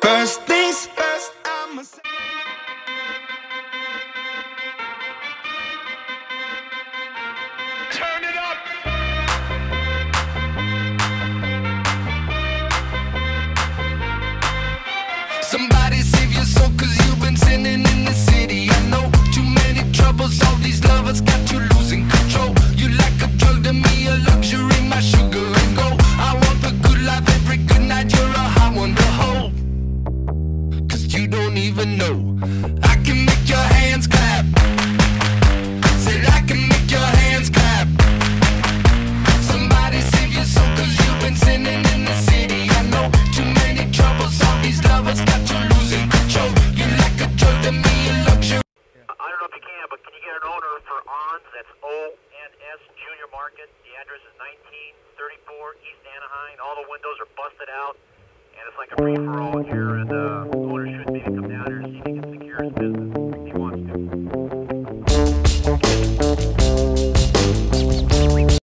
First things first, I'ma say turn it up. Somebody save your soul, cause you've been sinning in the city. I know too many troubles, all these lovers got you losing control. You like a drug to me, a luxury, my sugar and gold. I want the good life every good night, you're a high one to hold. Cause you don't even know I can make your hands clap. Said I can make your hands clap. Somebody save your soul, cause you've been sinning in the city. I know too many troubles, all these lovers got you losing control. You like a drug to me, a luxury. I don't know if you can, but can you get an owner for ONS? That's ONS Junior Market. The address is 1934 East Anaheim. All the windows are busted out, and it's like a free-for-all here. And